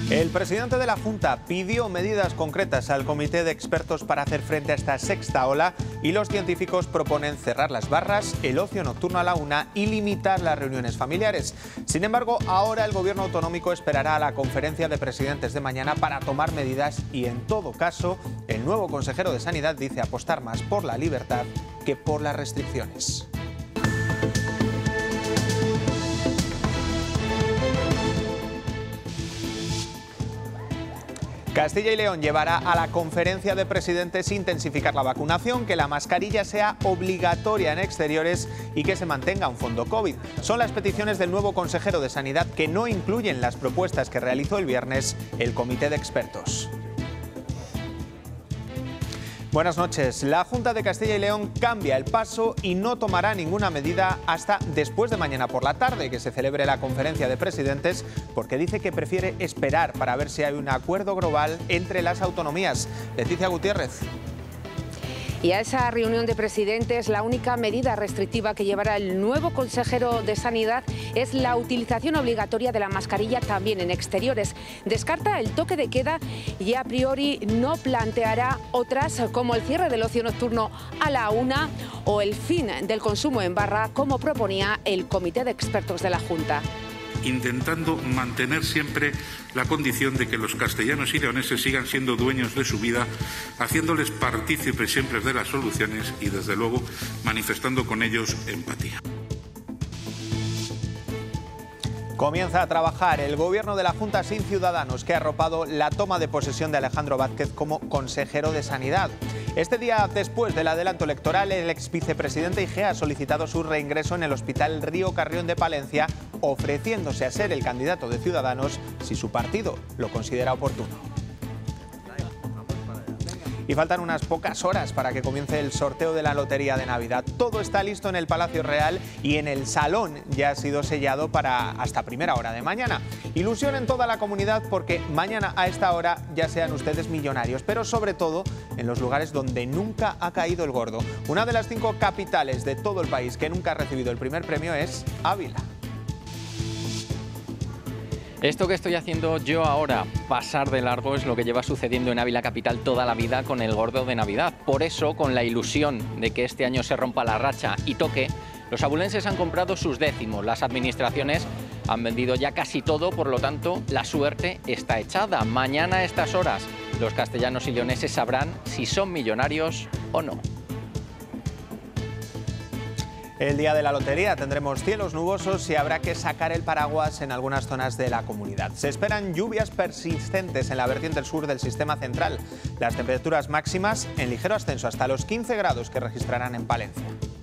El presidente de la Junta pidió medidas concretas al comité de expertos para hacer frente a esta sexta ola y los científicos proponen cerrar las barras, el ocio nocturno a la 1 y limitar las reuniones familiares. Sin embargo, ahora el gobierno autonómico esperará a la conferencia de presidentes de mañana para tomar medidas y, en todo caso, el nuevo consejero de Sanidad dice apostar más por la libertad que por las restricciones. Castilla y León llevará a la conferencia de presidentes intensificar la vacunación, que la mascarilla sea obligatoria en exteriores y que se mantenga un fondo COVID. Son las peticiones del nuevo consejero de Sanidad que no incluyen las propuestas que realizó el viernes el comité de expertos. Buenas noches. La Junta de Castilla y León cambia el paso y no tomará ninguna medida hasta después de mañana por la tarde, que se celebre la conferencia de presidentes, porque dice que prefiere esperar para ver si hay un acuerdo global entre las autonomías. Leticia Gutiérrez. Y a esa reunión de presidentes, la única medida restrictiva que llevará el nuevo consejero de Sanidad es la utilización obligatoria de la mascarilla también en exteriores. Descarta el toque de queda y a priori no planteará otras como el cierre del ocio nocturno a la 1 o el fin del consumo en barra, como proponía el comité de expertos de la Junta. Intentando mantener siempre la condición de que los castellanos y leoneses sigan siendo dueños de su vida, haciéndoles partícipes siempre de las soluciones y, desde luego, manifestando con ellos empatía. Comienza a trabajar el gobierno de la Junta sin Ciudadanos, que ha arropado la toma de posesión de Alejandro Vázquez como consejero de Sanidad. Este día después del adelanto electoral, el ex vicepresidente Igea ha solicitado su reingreso en el Hospital Río Carrión de Palencia, ofreciéndose a ser el candidato de Ciudadanos si su partido lo considera oportuno. Y faltan unas pocas horas para que comience el sorteo de la Lotería de Navidad. Todo está listo en el Palacio Real y en el salón ya ha sido sellado para hasta primera hora de mañana. Ilusión en toda la comunidad porque mañana a esta hora ya sean ustedes millonarios, pero sobre todo en los lugares donde nunca ha caído el gordo. Una de las 5 capitales de todo el país que nunca ha recibido el primer premio es Ávila. Esto que estoy haciendo yo ahora, pasar de largo, es lo que lleva sucediendo en Ávila capital toda la vida con el gordo de Navidad. Por eso, con la ilusión de que este año se rompa la racha y toque, los abulenses han comprado sus décimos. Las administraciones han vendido ya casi todo, por lo tanto, la suerte está echada. Mañana a estas horas, los castellanos y leoneses sabrán si son millonarios o no. El día de la lotería tendremos cielos nubosos y habrá que sacar el paraguas en algunas zonas de la comunidad. Se esperan lluvias persistentes en la vertiente sur del sistema central. Las temperaturas máximas en ligero ascenso hasta los 15 grados que registrarán en Palencia.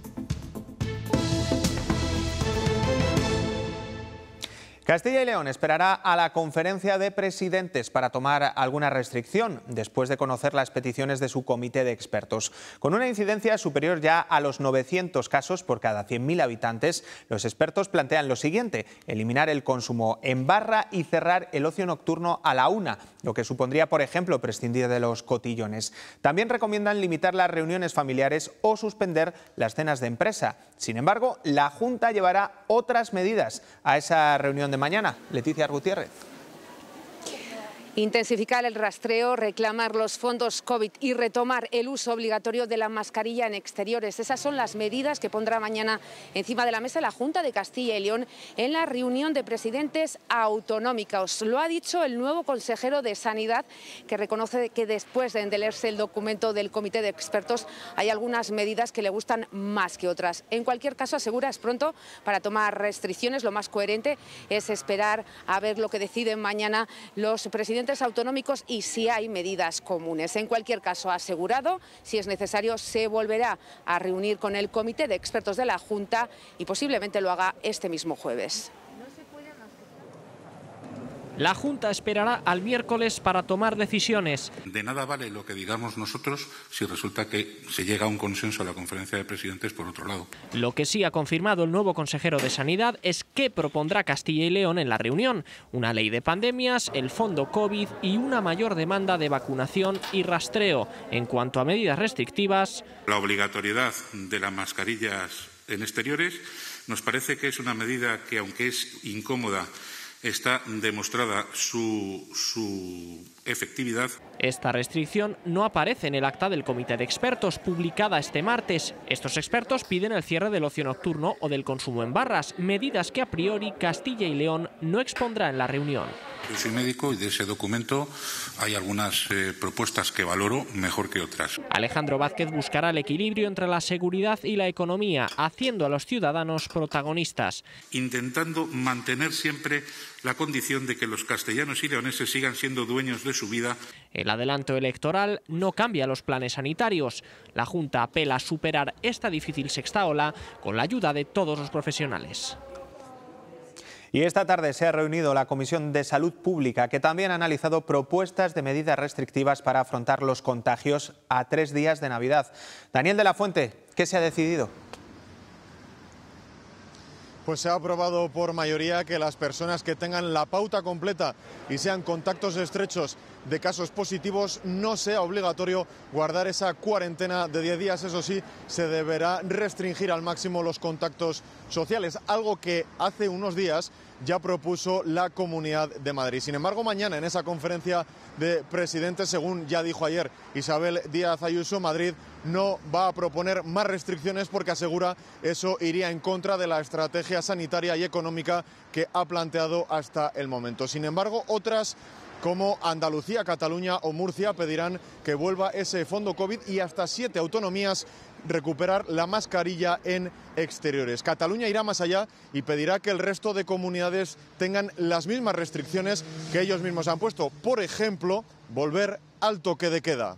Castilla y León esperará a la conferencia de presidentes para tomar alguna restricción después de conocer las peticiones de su comité de expertos. Con una incidencia superior ya a los 900 casos por cada 100.000 habitantes, los expertos plantean lo siguiente: eliminar el consumo en barra y cerrar el ocio nocturno a la 1, lo que supondría, por ejemplo, prescindir de los cotillones. También recomiendan limitar las reuniones familiares o suspender las cenas de empresa. Sin embargo, la Junta llevará otras medidas a esa reunión de mañana. Leticia Gutiérrez. Intensificar el rastreo, reclamar los fondos COVID y retomar el uso obligatorio de la mascarilla en exteriores. Esas son las medidas que pondrá mañana encima de la mesa la Junta de Castilla y León en la reunión de presidentes autonómicos. Lo ha dicho el nuevo consejero de Sanidad, que reconoce que después de leerse el documento del comité de expertos hay algunas medidas que le gustan más que otras. En cualquier caso, asegura, es pronto para tomar restricciones. Lo más coherente es esperar a ver lo que deciden mañana los presidentes autonómicos y si hay medidas comunes. En cualquier caso, ha asegurado, si es necesario, se volverá a reunir con el comité de expertos de la Junta y posiblemente lo haga este mismo jueves. La Junta esperará al miércoles para tomar decisiones. De nada vale lo que digamos nosotros si resulta que se llega a un consenso a la conferencia de presidentes por otro lado. Lo que sí ha confirmado el nuevo consejero de Sanidad es que propondrá Castilla y León en la reunión: una ley de pandemias, el fondo COVID y una mayor demanda de vacunación y rastreo. En cuanto a medidas restrictivas, la obligatoriedad de las mascarillas en exteriores nos parece que es una medida que, aunque es incómoda, está demostrada su efectividad. Esta restricción no aparece en el acta del Comité de Expertos, publicada este martes. Estos expertos piden el cierre del ocio nocturno o del consumo en barras, medidas que a priori Castilla y León no expondrá en la reunión. Yo soy médico y de ese documento hay algunas propuestas que valoro mejor que otras. Alejandro Vázquez buscará el equilibrio entre la seguridad y la economía, haciendo a los ciudadanos protagonistas. Intentando mantener siempre la condición de que los castellanos y leoneses sigan siendo dueños de su vida. El adelanto electoral no cambia los planes sanitarios. La Junta apela a superar esta difícil sexta ola con la ayuda de todos los profesionales. Y esta tarde se ha reunido la Comisión de Salud Pública, que también ha analizado propuestas de medidas restrictivas para afrontar los contagios a 3 días de Navidad. Daniel de la Fuente, ¿qué se ha decidido? Pues se ha aprobado por mayoría que las personas que tengan la pauta completa y sean contactos estrechos de casos positivos no sea obligatorio guardar esa cuarentena de 10 días. Eso sí, se deberá restringir al máximo los contactos sociales, algo que hace unos días ya propuso la Comunidad de Madrid. Sin embargo, mañana en esa conferencia de presidentes, según ya dijo ayer Isabel Díaz Ayuso, Madrid no va a proponer más restricciones porque asegura eso iría en contra de la estrategia sanitaria y económica que ha planteado hasta el momento. Sin embargo, otras como Andalucía, Cataluña o Murcia pedirán que vuelva ese fondo COVID y hasta 7 autonomías recuperar la mascarilla en exteriores. Cataluña irá más allá y pedirá que el resto de comunidades tengan las mismas restricciones que ellos mismos han puesto. Por ejemplo, volver al toque de queda.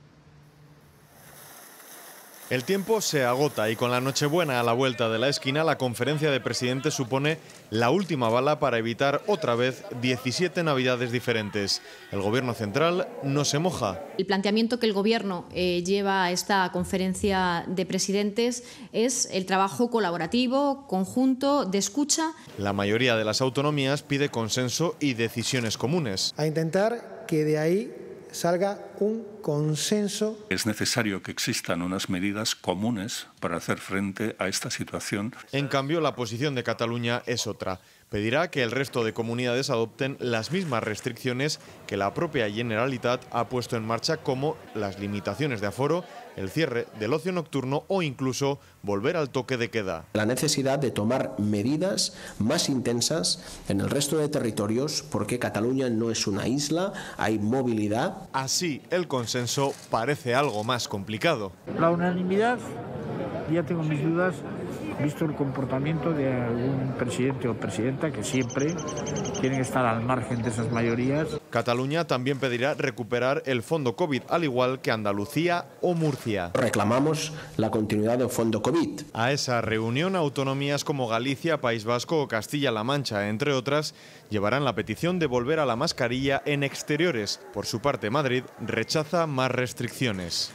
El tiempo se agota y con la Nochebuena a la vuelta de la esquina, la conferencia de presidentes supone la última bala para evitar otra vez 17 Navidades diferentes. El Gobierno central no se moja. El planteamiento que el Gobierno lleva a esta conferencia de presidentes es el trabajo colaborativo, conjunto, de escucha. La mayoría de las autonomías pide consenso y decisiones comunes. A intentar que de ahí salga un consenso. Es necesario que existan unas medidas comunes para hacer frente a esta situación. En cambio, la posición de Cataluña es otra. Pedirá que el resto de comunidades adopten las mismas restricciones que la propia Generalitat ha puesto en marcha, como las limitaciones de aforo, el cierre del ocio nocturno o incluso volver al toque de queda. La necesidad de tomar medidas más intensas en el resto de territorios porque Cataluña no es una isla, hay movilidad. Así, el consenso parece algo más complicado. La unanimidad, ya tengo mis dudas, visto el comportamiento de algún presidente o presidenta que siempre quieren estar al margen de esas mayorías. Cataluña también pedirá recuperar el fondo COVID, al igual que Andalucía o Murcia. Reclamamos la continuidad del fondo COVID. A esa reunión, autonomías como Galicia, País Vasco o Castilla-La Mancha, entre otras, llevarán la petición de volver a la mascarilla en exteriores. Por su parte, Madrid rechaza más restricciones.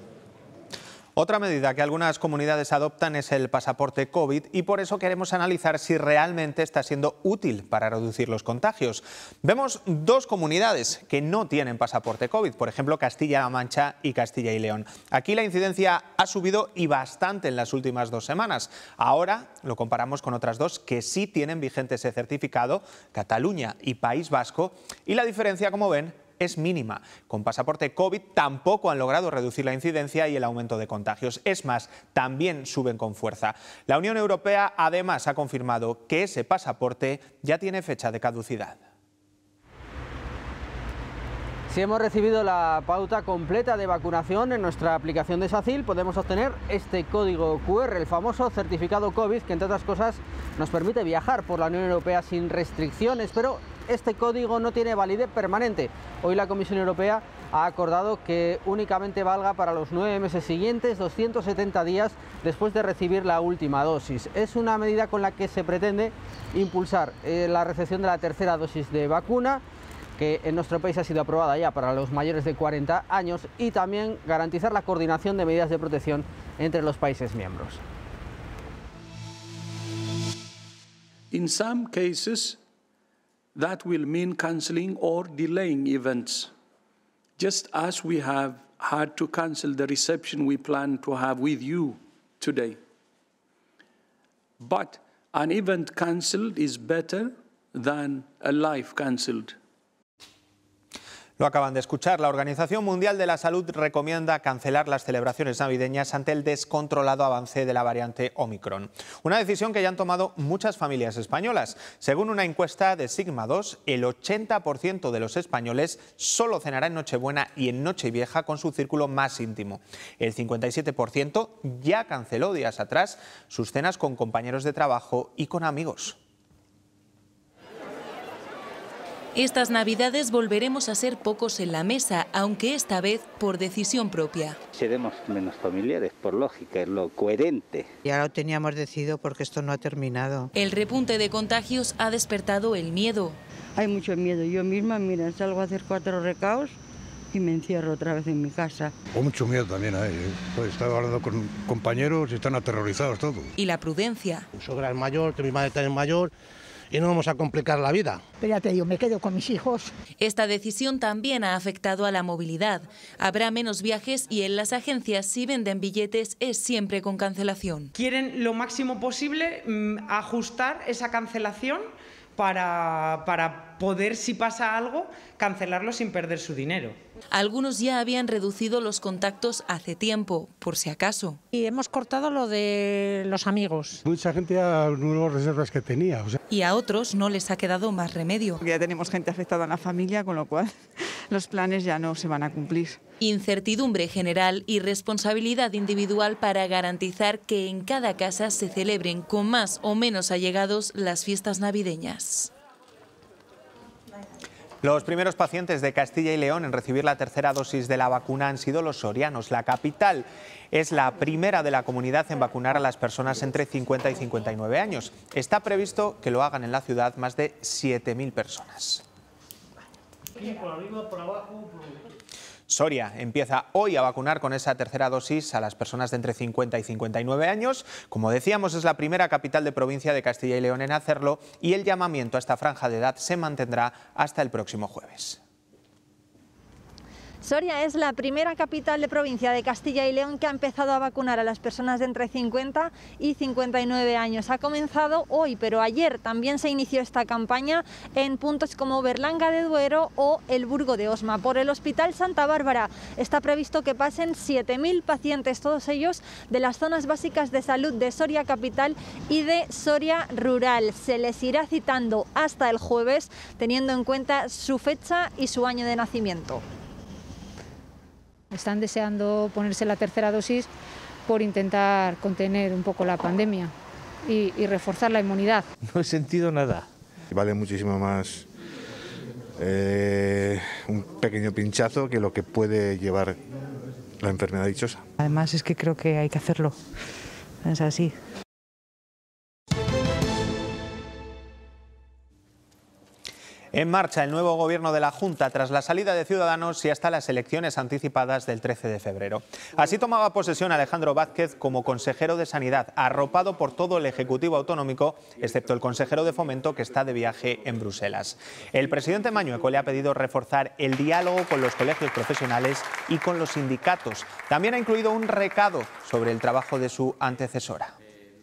Otra medida que algunas comunidades adoptan es el pasaporte COVID y por eso queremos analizar si realmente está siendo útil para reducir los contagios. Vemos 2 comunidades que no tienen pasaporte COVID, por ejemplo Castilla-La Mancha y Castilla y León. Aquí la incidencia ha subido y bastante en las últimas 2 semanas. Ahora lo comparamos con otras 2 que sí tienen vigente ese certificado, Cataluña y País Vasco, y la diferencia, como ven, es mínima. Con pasaporte COVID tampoco han logrado reducir la incidencia y el aumento de contagios. Es más, también suben con fuerza. La Unión Europea además ha confirmado que ese pasaporte ya tiene fecha de caducidad. Si hemos recibido la pauta completa de vacunación en nuestra aplicación de SACIL, podemos obtener este código QR, el famoso certificado COVID, que entre otras cosas nos permite viajar por la Unión Europea sin restricciones, pero este código no tiene validez permanente. Hoy la Comisión Europea ha acordado que únicamente valga para los 9 meses siguientes, 270 días después de recibir la última dosis. Es una medida con la que se pretende impulsar la recepción de la tercera dosis de vacuna, que en nuestro país ha sido aprobada ya para los mayores de 40 años, y también garantizar la coordinación de medidas de protección entre los países miembros. In some cases, that will mean cancelling or delaying events, just as we have had to cancel the reception we plan to have with you today. But an event cancelled is better than a life cancelled. Lo acaban de escuchar. La Organización Mundial de la Salud recomienda cancelar las celebraciones navideñas ante el descontrolado avance de la variante Omicron. Una decisión que ya han tomado muchas familias españolas. Según una encuesta de Sigma 2, el 80% de los españoles solo cenará en Nochebuena y en Nochevieja con su círculo más íntimo. El 57% ya canceló días atrás sus cenas con compañeros de trabajo y con amigos. Estas Navidades volveremos a ser pocos en la mesa, aunque esta vez por decisión propia. Seremos menos familiares, por lógica, es lo coherente. Ya lo teníamos decidido porque esto no ha terminado. El repunte de contagios ha despertado el miedo. Hay mucho miedo. Yo misma, mira, salgo a hacer 4 recaos y me encierro otra vez en mi casa. O mucho miedo también hay. Pues estaba hablando con compañeros y están aterrorizados todos. Y la prudencia. Mi suegra es mayor, que mi madre también es mayor, y no vamos a complicar la vida. Pero ya te digo, me quedo con mis hijos. Esta decisión también ha afectado a la movilidad. Habrá menos viajes y en las agencias, si venden billetes, es siempre con cancelación. Quieren lo máximo posible ajustar esa cancelación para poder, si pasa algo, cancelarlo sin perder su dinero. Algunos ya habían reducido los contactos hace tiempo, por si acaso. Y hemos cortado lo de los amigos. Mucha gente ya no reservas que tenía. Y a otros no les ha quedado más remedio. Ya tenemos gente afectada en la familia, con lo cual los planes ya no se van a cumplir. Incertidumbre general y responsabilidad individual para garantizar que en cada casa se celebren con más o menos allegados las fiestas navideñas. Los primeros pacientes de Castilla y León en recibir la tercera dosis de la vacuna han sido los sorianos. La capital es la primera de la comunidad en vacunar a las personas entre 50 y 59 años. Está previsto que lo hagan en la ciudad más de 7.000 personas. Soria empieza hoy a vacunar con esa tercera dosis a las personas de entre 50 y 59 años. Como decíamos, es la primera capital de provincia de Castilla y León en hacerlo y el llamamiento a esta franja de edad se mantendrá hasta el próximo jueves. Soria es la primera capital de provincia de Castilla y León que ha empezado a vacunar a las personas de entre 50 y 59 años. Ha comenzado hoy, pero ayer también se inició esta campaña en puntos como Berlanga de Duero o el Burgo de Osma. Por el Hospital Santa Bárbara está previsto que pasen 7.000 pacientes, todos ellos de las zonas básicas de salud de Soria Capital y de Soria Rural. Se les irá citando hasta el jueves, teniendo en cuenta su fecha y su año de nacimiento. Están deseando ponerse la tercera dosis por intentar contener un poco la pandemia y reforzar la inmunidad. No he sentido nada. Vale muchísimo más un pequeño pinchazo que lo que puede llevar la enfermedad dichosa. Además es que creo que hay que hacerlo. Es así. En marcha el nuevo gobierno de la Junta tras la salida de Ciudadanos y hasta las elecciones anticipadas del 13 de febrero. Así tomaba posesión Alejandro Vázquez como consejero de Sanidad, arropado por todo el Ejecutivo autonómico, excepto el consejero de Fomento que está de viaje en Bruselas. El presidente Mañueco le ha pedido reforzar el diálogo con los colegios profesionales y con los sindicatos. También ha incluido un recado sobre el trabajo de su antecesora.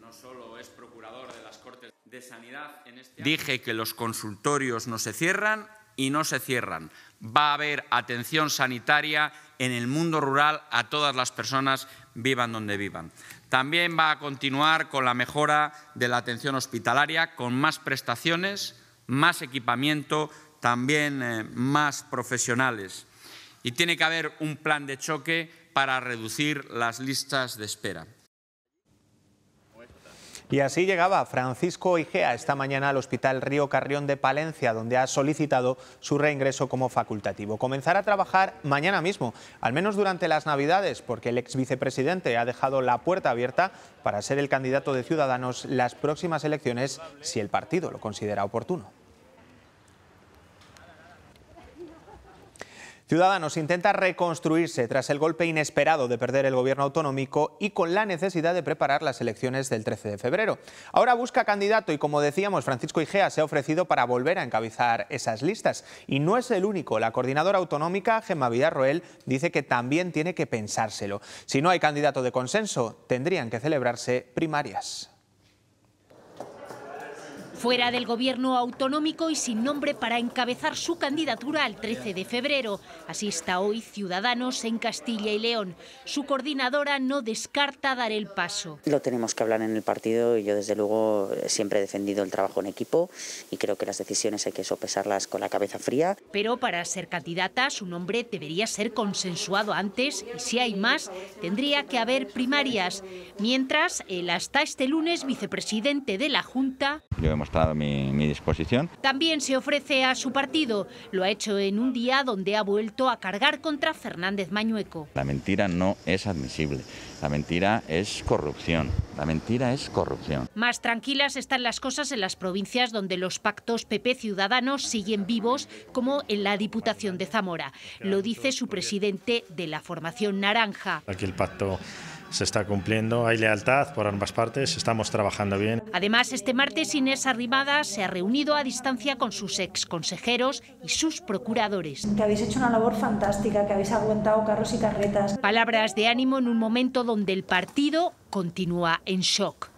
Dije que los consultorios no se cierran y no se cierran. Va a haber atención sanitaria en el mundo rural a todas las personas, vivan donde vivan. También va a continuar con la mejora de la atención hospitalaria, con más prestaciones, más equipamiento, también más profesionales. Y tiene que haber un plan de choque para reducir las listas de espera. Y así llegaba Francisco Igea esta mañana al Hospital Río Carrión de Palencia, donde ha solicitado su reingreso como facultativo. Comenzará a trabajar mañana mismo, al menos durante las Navidades, porque el ex vicepresidente ha dejado la puerta abierta para ser el candidato de Ciudadanos las próximas elecciones, si el partido lo considera oportuno. Ciudadanos intenta reconstruirse tras el golpe inesperado de perder el gobierno autonómico y con la necesidad de preparar las elecciones del 13 de febrero. Ahora busca candidato y, como decíamos, Francisco Igea se ha ofrecido para volver a encabezar esas listas. Y no es el único. La coordinadora autonómica, Gemma Villarroel, dice que también tiene que pensárselo. Si no hay candidato de consenso, tendrían que celebrarse primarias. Fuera del gobierno autonómico y sin nombre para encabezar su candidatura al 13 de febrero. Así está hoy Ciudadanos en Castilla y León. Su coordinadora no descarta dar el paso. Lo tenemos que hablar en el partido y yo desde luego siempre he defendido el trabajo en equipo y creo que las decisiones hay que sopesarlas con la cabeza fría. Pero para ser candidata su nombre debería ser consensuado antes y si hay más tendría que haber primarias. Mientras, el hasta este lunes vicepresidente de la Junta... Yo he mostrado mi disposición. También se ofrece a su partido. Lo ha hecho en un día donde ha vuelto a cargar contra Fernández Mañueco. La mentira no es admisible. La mentira es corrupción. La mentira es corrupción. Más tranquilas están las cosas en las provincias donde los pactos PP-Ciudadanos siguen vivos, como en la Diputación de Zamora. Lo dice su presidente de la formación naranja. Aquí el pacto se está cumpliendo, hay lealtad por ambas partes, estamos trabajando bien. Además, este martes Inés Arrimadas se ha reunido a distancia con sus exconsejeros y sus procuradores. Que habéis hecho una labor fantástica, que habéis aguantado carros y carretas. Palabras de ánimo en un momento donde el partido continúa en shock.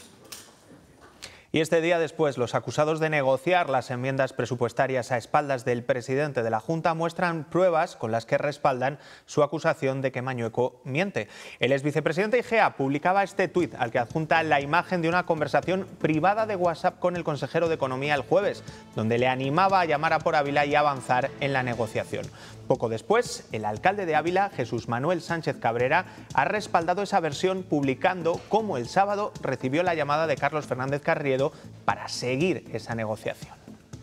Y este día después, los acusados de negociar las enmiendas presupuestarias a espaldas del presidente de la Junta muestran pruebas con las que respaldan su acusación de que Mañueco miente. El exvicepresidente Igea publicaba este tuit al que adjunta la imagen de una conversación privada de WhatsApp con el consejero de Economía el jueves, donde le animaba a llamar a por Ávila y avanzar en la negociación. Poco después, el alcalde de Ávila, Jesús Manuel Sánchez Cabrera, ha respaldado esa versión publicando cómo el sábado recibió la llamada de Carlos Fernández Carriedo para seguir esa negociación.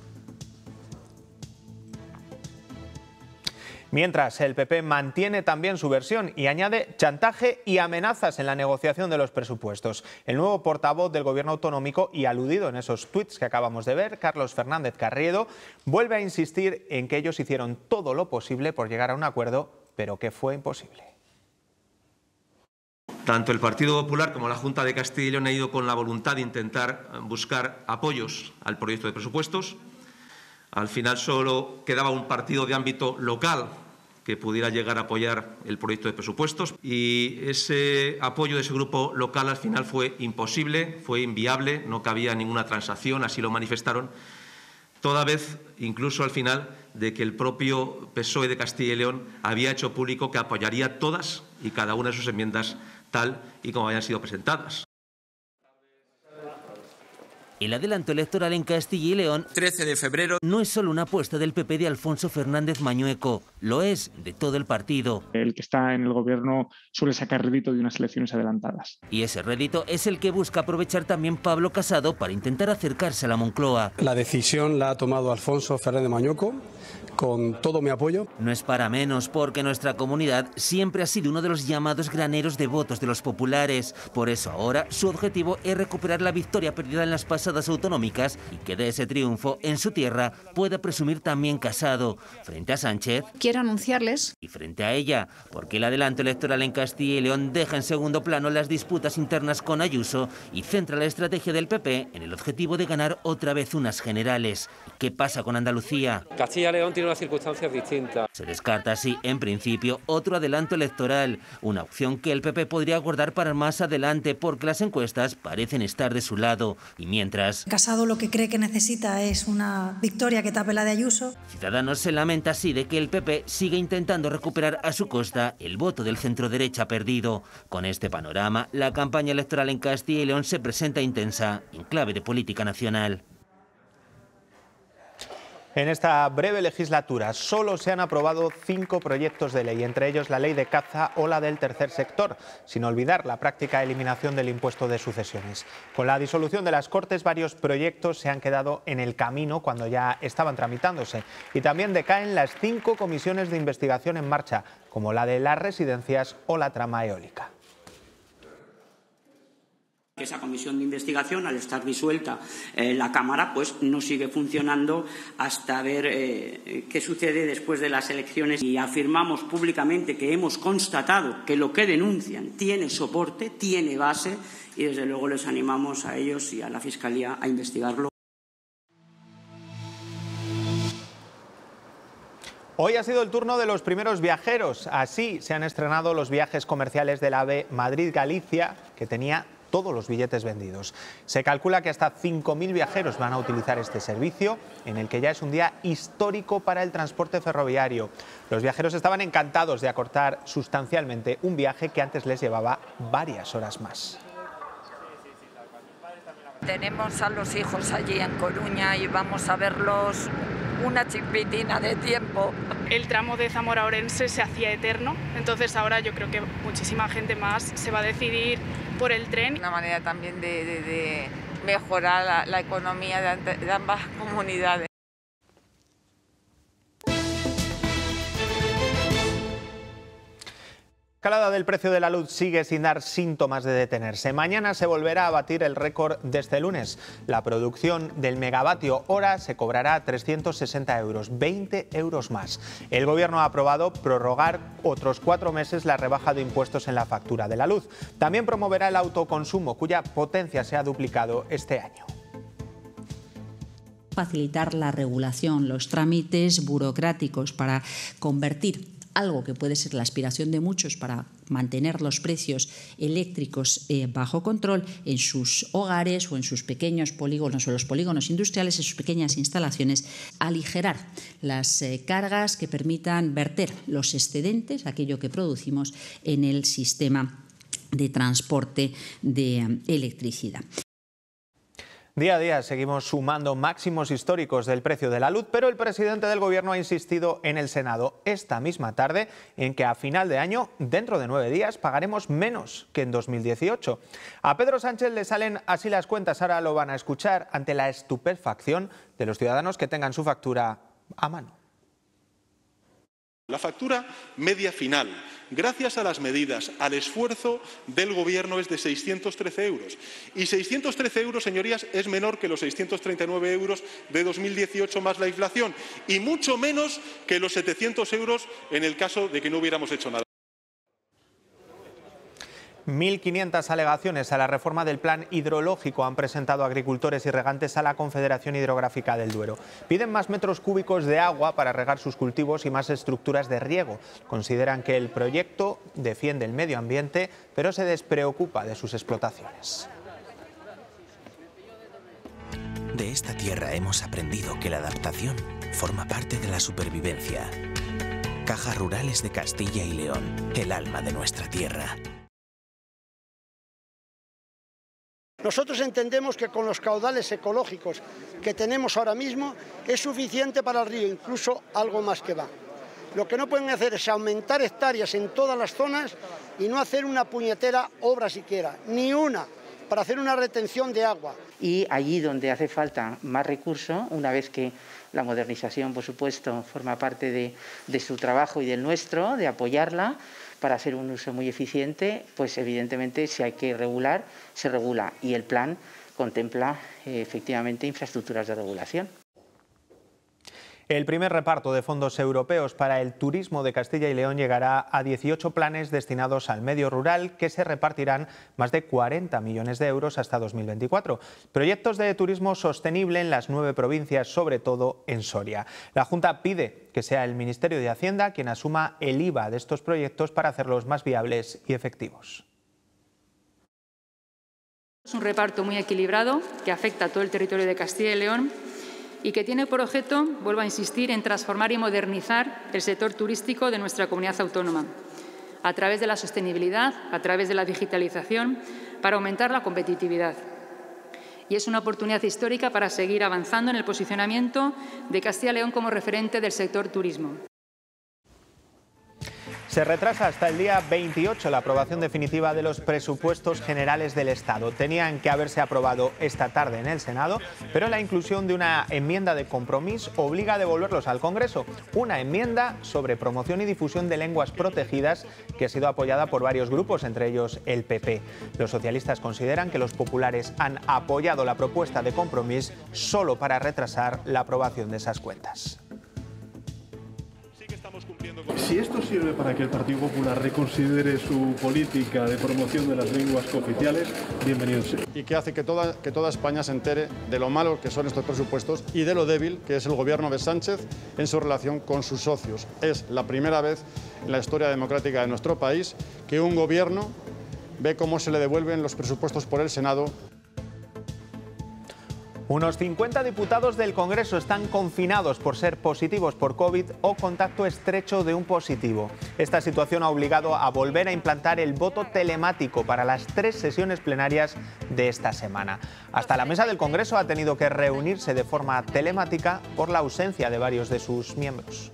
Mientras, el PP mantiene también su versión y añade chantaje y amenazas en la negociación de los presupuestos. El nuevo portavoz del Gobierno autonómico y aludido en esos tuits que acabamos de ver, Carlos Fernández Carriedo, vuelve a insistir en que ellos hicieron todo lo posible por llegar a un acuerdo, pero que fue imposible. Tanto el Partido Popular como la Junta de Castilla y León ha ido con la voluntad de intentar buscar apoyos al proyecto de presupuestos. Al final solo quedaba un partido de ámbito local que pudiera llegar a apoyar el proyecto de presupuestos y ese apoyo de ese grupo local al final fue imposible, fue inviable, no cabía ninguna transacción, así lo manifestaron, toda vez, incluso al final, de que el propio PSOE de Castilla y León había hecho público que apoyaría todas y cada una de sus enmiendas tal y como habían sido presentadas. El adelanto electoral en Castilla y León, 13 de febrero, no es solo una apuesta del PP de Alfonso Fernández Mañueco, lo es de todo el partido. El que está en el gobierno suele sacar rédito de unas elecciones adelantadas. Y ese rédito es el que busca aprovechar también Pablo Casado para intentar acercarse a la Moncloa. La decisión la ha tomado Alfonso Fernández Mañueco, con todo mi apoyo. No es para menos, porque nuestra comunidad siempre ha sido uno de los llamados graneros de votos de los populares. Por eso ahora su objetivo es recuperar la victoria perdida en las pasadas autonómicas y que de ese triunfo en su tierra pueda presumir también Casado, frente a Sánchez. Quiero anunciarles. Y frente a ella, porque el adelanto electoral en Castilla y León deja en segundo plano las disputas internas con Ayuso y centra la estrategia del PP en el objetivo de ganar otra vez unas generales. ¿Qué pasa con Andalucía? Castilla y León tiene unas circunstancias distintas. Se descarta así, en principio, otro adelanto electoral, una opción que el PP podría guardar para más adelante porque las encuestas parecen estar de su lado. Y mientras... Casado lo que cree que necesita es una victoria que tape la de Ayuso. Ciudadanos se lamenta así de que el PP siga intentando recuperar a su costa el voto del centro-derecha perdido. Con este panorama, la campaña electoral en Castilla y León se presenta intensa, en clave de política nacional. En esta breve legislatura solo se han aprobado 5 proyectos de ley, entre ellos la ley de caza o la del tercer sector, sin olvidar la práctica eliminación del impuesto de sucesiones. Con la disolución de las Cortes, varios proyectos se han quedado en el camino cuando ya estaban tramitándose. Y también decaen las 5 comisiones de investigación en marcha, como la de las residencias o la trama eólica. Esa comisión de investigación, al estar disuelta la Cámara, pues no sigue funcionando hasta ver qué sucede después de las elecciones. Y afirmamos públicamente que hemos constatado que lo que denuncian tiene soporte, tiene base, y desde luego les animamos a ellos y a la Fiscalía a investigarlo. Hoy ha sido el turno de los primeros viajeros. Así se han estrenado los viajes comerciales del AVE Madrid-Galicia, que tenía todos los billetes vendidos. Se calcula que hasta 5.000 viajeros van a utilizar este servicio, en el que ya es un día histórico para el transporte ferroviario. Los viajeros estaban encantados de acortar sustancialmente un viaje que antes les llevaba varias horas más. Tenemos a los hijos allí en Coruña y vamos a verlos una chispitina de tiempo. El tramo de Zamora a Orense se hacía eterno, entonces ahora yo creo que muchísima gente más se va a decidir por el tren. Una manera también de mejorar la economía de ambas comunidades. La escalada del precio de la luz sigue sin dar síntomas de detenerse. Mañana se volverá a batir el récord de este lunes. La producción del megavatio hora se cobrará 360 euros, 20 euros más. El Gobierno ha aprobado prorrogar otros 4 meses la rebaja de impuestos en la factura de la luz. También promoverá el autoconsumo, cuya potencia se ha duplicado este año. Facilitar la regulación, los trámites burocráticos para convertir algo que puede ser la aspiración de muchos para mantener los precios eléctricos bajo control en sus hogares o en sus pequeños polígonos o los polígonos industriales, en sus pequeñas instalaciones, aligerar las cargas que permitan verter los excedentes, aquello que producimos, en el sistema de transporte de electricidad. Día a día seguimos sumando máximos históricos del precio de la luz, pero el presidente del Gobierno ha insistido en el Senado esta misma tarde en que a final de año, dentro de 9 días, pagaremos menos que en 2018. A Pedro Sánchez le salen así las cuentas, ahora lo van a escuchar, ante la estupefacción de los ciudadanos que tengan su factura a mano. La factura media final, gracias a las medidas, al esfuerzo del Gobierno, es de 613 euros. Y 613 euros, señorías, es menor que los 639 euros de 2018 más la inflación y mucho menos que los 700 euros en el caso de que no hubiéramos hecho nada. 1.500 alegaciones a la reforma del plan hidrológico han presentado agricultores y regantes a la Confederación Hidrográfica del Duero. Piden más metros cúbicos de agua para regar sus cultivos y más estructuras de riego. Consideran que el proyecto defiende el medio ambiente, pero se despreocupa de sus explotaciones. De esta tierra hemos aprendido que la adaptación forma parte de la supervivencia. Cajas Rurales de Castilla y León, el alma de nuestra tierra. Nosotros entendemos que con los caudales ecológicos que tenemos ahora mismo es suficiente para el río, incluso algo más que va. Lo que no pueden hacer es aumentar hectáreas en todas las zonas y no hacer una puñetera obra siquiera, ni una, para hacer una retención de agua. Y allí donde hace falta más recurso, una vez que la modernización, por supuesto, forma parte de su trabajo y del nuestro, de apoyarla, para hacer un uso muy eficiente, pues evidentemente si hay que regular, se regula. Y el plan contempla efectivamente infraestructuras de regulación. El primer reparto de fondos europeos para el turismo de Castilla y León llegará a 18 planes destinados al medio rural que se repartirán más de 40 millones de euros hasta 2024. Proyectos de turismo sostenible en las 9 provincias, sobre todo en Soria. La Junta pide que sea el Ministerio de Hacienda quien asuma el IVA de estos proyectos para hacerlos más viables y efectivos. Es un reparto muy equilibrado que afecta a todo el territorio de Castilla y León y que tiene por objeto, vuelvo a insistir, en transformar y modernizar el sector turístico de nuestra comunidad autónoma, a través de la sostenibilidad, a través de la digitalización, para aumentar la competitividad. Y es una oportunidad histórica para seguir avanzando en el posicionamiento de Castilla y León como referente del sector turismo. Se retrasa hasta el día 28 la aprobación definitiva de los presupuestos generales del Estado. Tenían que haberse aprobado esta tarde en el Senado, pero la inclusión de una enmienda de compromiso obliga a devolverlos al Congreso. Una enmienda sobre promoción y difusión de lenguas protegidas que ha sido apoyada por varios grupos, entre ellos el PP. Los socialistas consideran que los populares han apoyado la propuesta de compromiso solo para retrasar la aprobación de esas cuentas. Si esto sirve para que el Partido Popular reconsidere su política de promoción de las lenguas cooficiales, bienvenido sea. Y que hace que toda España se entere de lo malo que son estos presupuestos y de lo débil que es el gobierno de Sánchez en su relación con sus socios. Es la primera vez en la historia democrática de nuestro país que un gobierno ve cómo se le devuelven los presupuestos por el Senado. Unos 50 diputados del Congreso están confinados por ser positivos por COVID o contacto estrecho de un positivo. Esta situación ha obligado a volver a implantar el voto telemático para las 3 sesiones plenarias de esta semana. Hasta la mesa del Congreso ha tenido que reunirse de forma telemática por la ausencia de varios de sus miembros.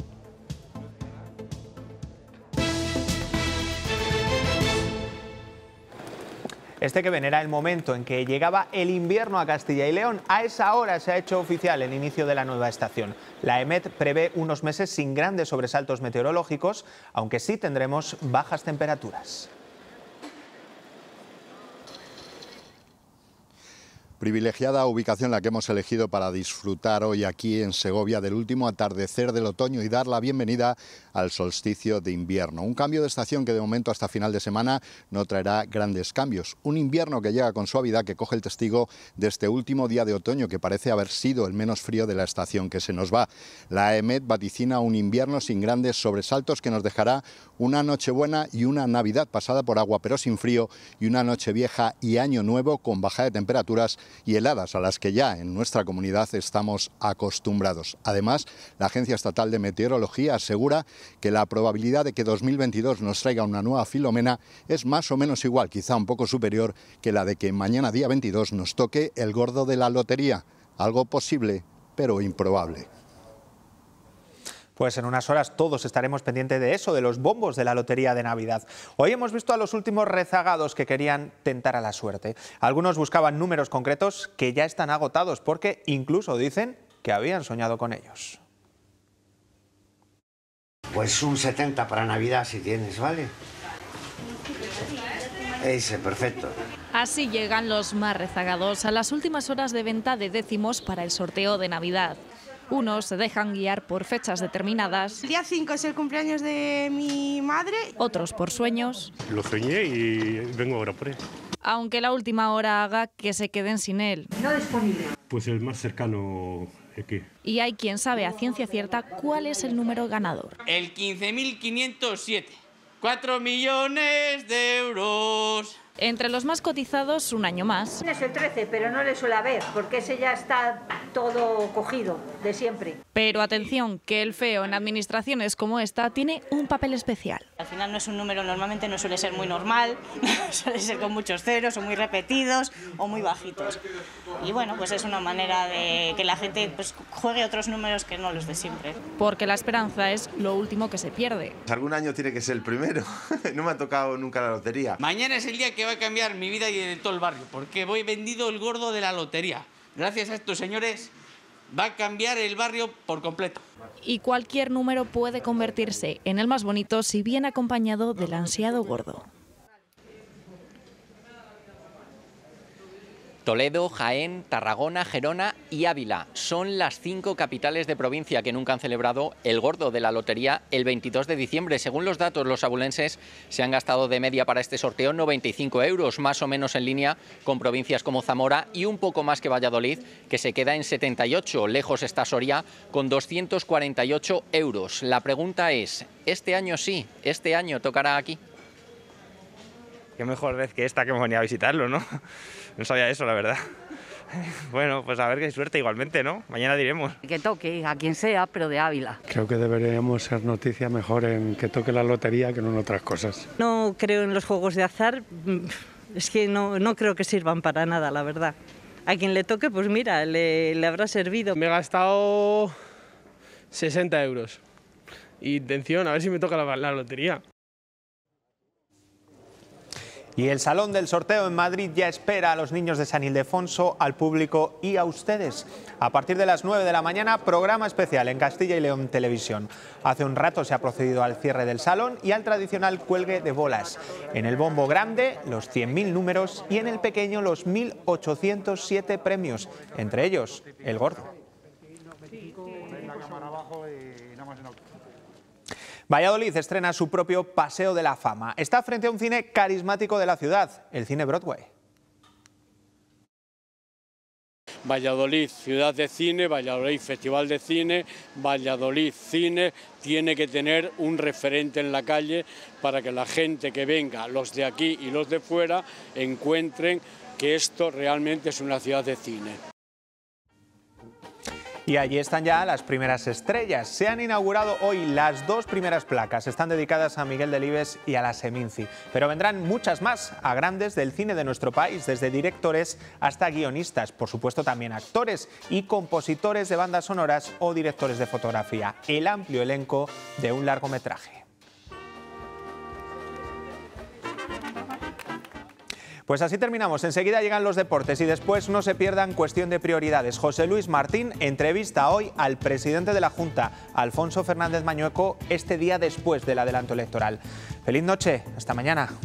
Este que ven era el momento en que llegaba el invierno a Castilla y León. A esa hora se ha hecho oficial el inicio de la nueva estación. La EMET prevé unos meses sin grandes sobresaltos meteorológicos, aunque sí tendremos bajas temperaturas. Privilegiada ubicación la que hemos elegido para disfrutar hoy aquí en Segovia del último atardecer del otoño y dar la bienvenida al solsticio de invierno. Un cambio de estación que de momento hasta final de semana no traerá grandes cambios. Un invierno que llega con suavidad, que coge el testigo de este último día de otoño que parece haber sido el menos frío de la estación que se nos va. La EMET vaticina un invierno sin grandes sobresaltos que nos dejará una Nochebuena y una Navidad pasada por agua pero sin frío, y una Nochevieja y Año Nuevo con baja de temperaturas y heladas a las que ya en nuestra comunidad estamos acostumbrados. Además, la Agencia Estatal de Meteorología asegura que la probabilidad de que 2022 nos traiga una nueva Filomena es más o menos igual, quizá un poco superior, que la de que mañana día 22 nos toque el gordo de la lotería. Algo posible, pero improbable. Pues en unas horas todos estaremos pendientes de eso, de los bombos de la lotería de Navidad. Hoy hemos visto a los últimos rezagados que querían tentar a la suerte. Algunos buscaban números concretos que ya están agotados porque incluso dicen que habían soñado con ellos. Pues un 70 para Navidad si tienes, ¿vale? Ese, perfecto. Así llegan los más rezagados a las últimas horas de venta de décimos para el sorteo de Navidad. Unos se dejan guiar por fechas determinadas. El día 5 es el cumpleaños de mi madre. Otros por sueños. Lo soñé y vengo ahora por él. Aunque la última hora haga que se queden sin él. No disponible. Pues el más cercano aquí. Y hay quien sabe a ciencia cierta cuál es el número ganador. El 15.507. 4 millones de euros. Entre los más cotizados, un año más. Es el 13, pero no le suele haber, porque ese ya está todo cogido, de siempre. Pero atención, que el feo en administraciones como esta tiene un papel especial. Al final no es un número, normalmente no suele ser muy normal, suele ser con muchos ceros, o muy repetidos, o muy bajitos. Y bueno, pues es una manera de que la gente pues, juegue otros números que no los de siempre. Porque la esperanza es lo último que se pierde. Algún año tiene que ser el primero, no me ha tocado nunca la lotería. Mañana es el día que va a cambiar mi vida y de todo el barrio, porque voy vendido el gordo de la lotería. Gracias a estos señores va a cambiar el barrio por completo. Y cualquier número puede convertirse en el más bonito si viene acompañado del ansiado gordo. Toledo, Jaén, Tarragona, Gerona y Ávila son las 5 capitales de provincia que nunca han celebrado el gordo de la lotería el 22 de diciembre. Según los datos, los abulenses se han gastado de media para este sorteo 95 euros, más o menos en línea con provincias como Zamora y un poco más que Valladolid, que se queda en 78. Lejos está Soria con 248 euros. La pregunta es, ¿este año sí? ¿Este año tocará aquí? Qué mejor vez que esta que hemos venido a visitarlo, ¿no? No sabía eso, la verdad. Bueno, pues a ver qué suerte igualmente, ¿no? Mañana diremos. Que toque a quien sea, pero de Ávila. Creo que deberíamos ser noticia mejor en que toque la lotería que no en otras cosas. No creo en los juegos de azar, es que no creo que sirvan para nada, la verdad. A quien le toque, pues mira, le habrá servido. Me he gastado 60 euros. Intención, a ver si me toca la lotería. Y el Salón del Sorteo en Madrid ya espera a los niños de San Ildefonso, al público y a ustedes. A partir de las 9 de la mañana, programa especial en Castilla y León Televisión. Hace un rato se ha procedido al cierre del salón y al tradicional cuelgue de bolas. En el bombo grande, los 100.000 números y en el pequeño, los 1.807 premios, entre ellos el gordo. Valladolid estrena su propio Paseo de la Fama. Está frente a un cine carismático de la ciudad, el cine Broadway. Valladolid Ciudad de Cine, Valladolid Festival de Cine, Valladolid Cine, tiene que tener un referente en la calle para que la gente que venga, los de aquí y los de fuera, encuentren que esto realmente es una ciudad de cine. Y allí están ya las primeras estrellas. Se han inaugurado hoy las 2 primeras placas. Están dedicadas a Miguel Delibes y a la Seminci. Pero vendrán muchas más, a grandes del cine de nuestro país, desde directores hasta guionistas, por supuesto también actores y compositores de bandas sonoras o directores de fotografía. El amplio elenco de un largometraje. Pues así terminamos. Enseguida llegan los deportes y después no se pierdan Cuestión de Prioridades. José Luis Martín entrevista hoy al presidente de la Junta, Alfonso Fernández Mañueco, este día después del adelanto electoral. Feliz noche, hasta mañana.